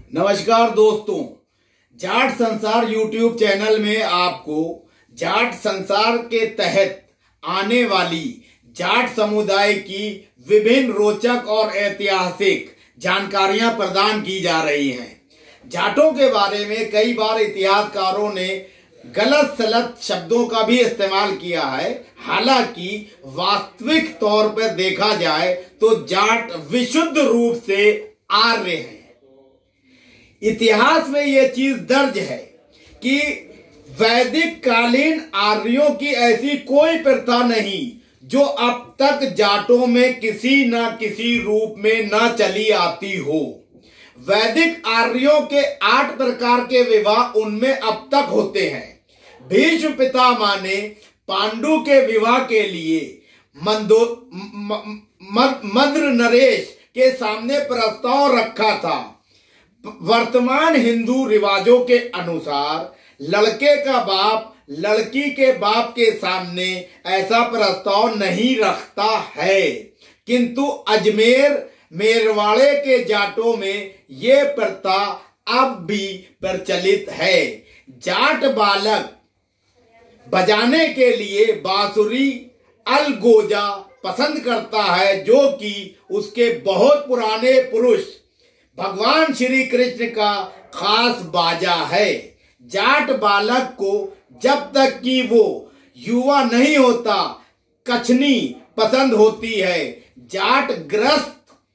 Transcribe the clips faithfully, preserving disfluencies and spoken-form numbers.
नमस्कार दोस्तों, जाट संसार यूट्यूब चैनल में आपको जाट संसार के तहत आने वाली जाट समुदाय की विभिन्न रोचक और ऐतिहासिक जानकारियां प्रदान की जा रही हैं। जाटों के बारे में कई बार इतिहासकारों ने गलत सलत शब्दों का भी इस्तेमाल किया है। हालांकि वास्तविक तौर पर देखा जाए तो जाट विशुद्ध रूप से आर्य हैं। इतिहास में यह चीज दर्ज है कि वैदिक कालीन आर्यों की ऐसी कोई प्रथा नहीं जो अब तक जाटों में किसी न किसी रूप में न चली आती हो। वैदिक आर्यों के आठ प्रकार के विवाह उनमें अब तक होते हैं। भीष्म पितामह ने पांडु के विवाह के लिए मंदो म, म, मंद्र नरेश के सामने प्रस्ताव रखा था। वर्तमान हिंदू रिवाजों के अनुसार लड़के का बाप लड़की के बाप के सामने ऐसा प्रस्ताव नहीं रखता है, किंतु अजमेर मेरवाड़े के जाटों में ये प्रथा अब भी प्रचलित है। जाट बालक बजाने के लिए बांसुरी अलगोजा पसंद करता है, जो कि उसके बहुत पुराने पुरुष भगवान श्री कृष्ण का खास बाजा है। जाट बालक को जब तक कि वो युवा नहीं होता कछनी पसंद होती है। जाट ग्रस्त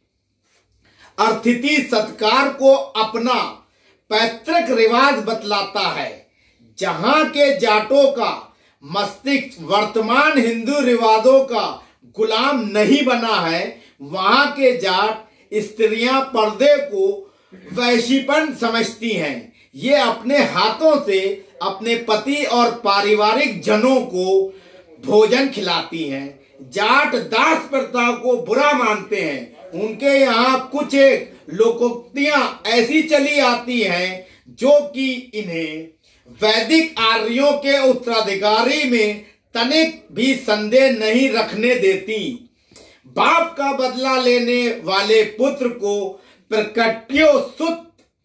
अतिथि सत्कार को अपना पैतृक रिवाज बतलाता है। जहां के जाटों का मस्तिष्क वर्तमान हिंदू रिवाजों का गुलाम नहीं बना है, वहां के जाट स्त्रियां पर्दे को वैशीपन समझती हैं। ये अपने हाथों से अपने पति और पारिवारिक जनों को भोजन खिलाती हैं। जाट दास प्रथा को बुरा मानते हैं। उनके यहाँ कुछ एक लोकोक्तियां ऐसी चली आती हैं जो कि इन्हें वैदिक आर्यों के उत्तराधिकारी में तनिक भी संदेह नहीं रखने देती। बाप का बदला लेने वाले पुत्र को प्रकट्यो सुत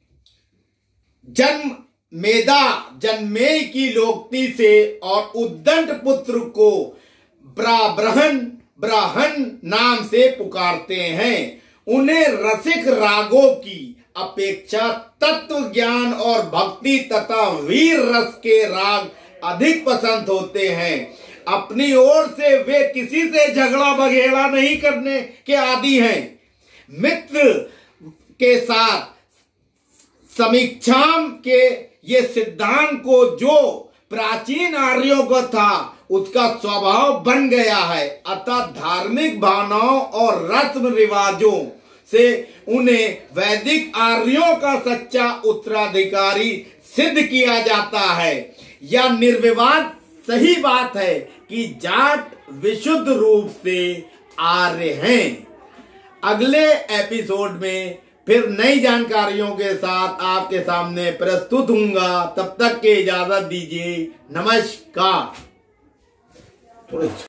जन्म मेदा जन्मेय की लोक्ति से और उद्दंड पुत्र को ब्राह्मण ब्राह्मण नाम से पुकारते हैं। उन्हें रसिक रागों की अपेक्षा तत्व ज्ञान और भक्ति तथा वीर रस के राग अधिक पसंद होते हैं। अपनी ओर से वे किसी से झगड़ा बघेड़ा नहीं करने के आदी हैं। मित्र के साथ समीक्षा के ये सिद्धांत को जो प्राचीन आर्यों का था उसका स्वभाव बन गया है। अतः धार्मिक भावनाओं और रस्म रिवाजों से उन्हें वैदिक आर्यों का सच्चा उत्तराधिकारी सिद्ध किया जाता है। यह निर्विवाद सही बात है कि जाट विशुद्ध रूप से आर्य हैं। अगले एपिसोड में फिर नई जानकारियों के साथ आपके सामने प्रस्तुत हूंगा। तब तक के इजाजत दीजिए। नमस्कार।